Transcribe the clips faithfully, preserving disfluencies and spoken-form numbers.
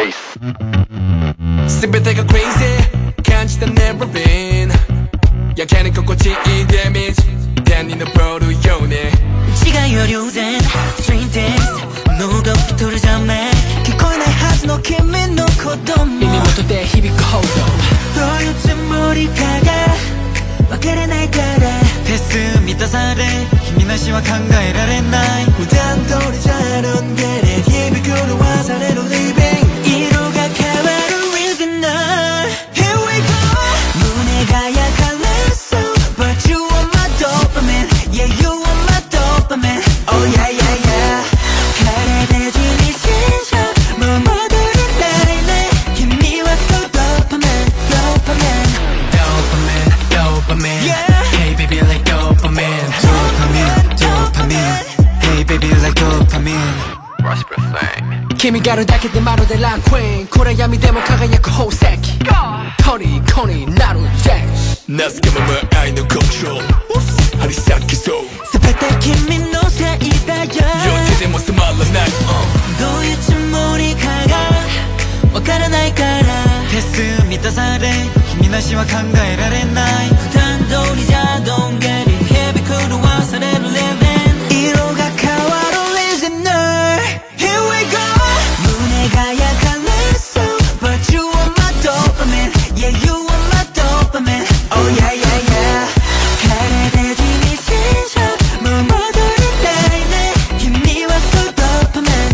face 全てが crazy 感じた never been やけに心地いいダメージ天に昇るようね違いは両然 Strange days 脳が太るじゃめ聞こえないはずの君の鼓動も耳元で響く報道どういうつもりかがわからないからフェス満たされ君なしは考えられない普段通りじゃ飲んでね日々狂わされる Living 色が変わる Reason now Here we go 胸が焼かれそう But you are my dopamine Yeah you are my dopamine Oh yeah yeah yeah 体中に戦車もう戻れないね君は So dopamine dopamine Dopamine Dopamine Yeah Hey baby like dopamine Dopamine dopamine Hey baby like dopamine Prosper flame 君があるだけでまるでランクイン暗闇でも輝く宝石虜になる Yes なすけまま愛のコントロール張り裂けそう全て君のせいだよ両手でも染まらない、uh、 どういうつもりかがわからないからフェス満たされ君なしは考えられない普段通りじゃどんがり日々狂わされる Living 色が変わる Listener Here we go 胸が焼かれそう But you are my dopamine Yeah you are my dopamine Oh yeah yeah yeah 体中に戦車もう戻れないね君は So dopamine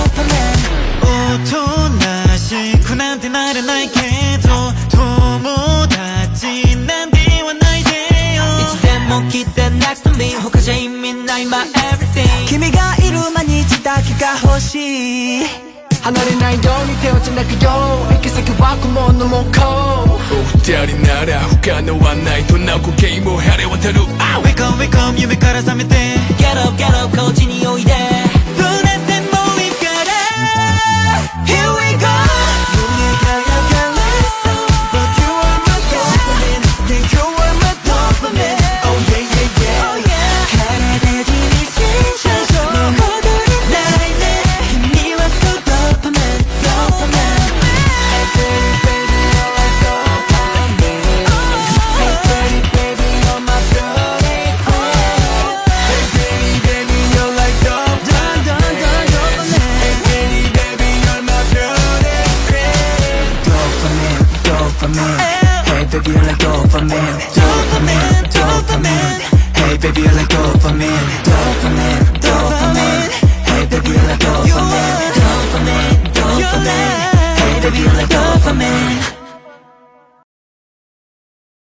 dopamine おとなしくなんてなれないけど友達なんて言わないでよいつでも来て Next to me 他じゃ意味ない My everything 君がいる毎日だけが欲しい離れないように手をつなぐよ行き先は小物もこうお二人なら不可能はないどんな光景も晴れ渡る Wake up wake up 夢から覚めて Get up get up こっちにおいでどうなってもいいから Here we go 胸が焼かれそう But you are my dopamine Then you are my dopamine Oh yeah yeah yeah Oh yeah 体中に戦車もう戻れないね君は So dopamine dopamine Hey pretty baby you're like dopamine Hey pretty baby you're my beauty queen Hey pretty baby you're like dopamine Hey pretty baby you're my beauty queen Dopamine, dopamine Hey baby you like dopamine Dopamine, dopamine Hey baby you like dopamine Dopamine, dopamine Hey baby you like dopamine Dopamine, dopamine Hey baby you like dopamine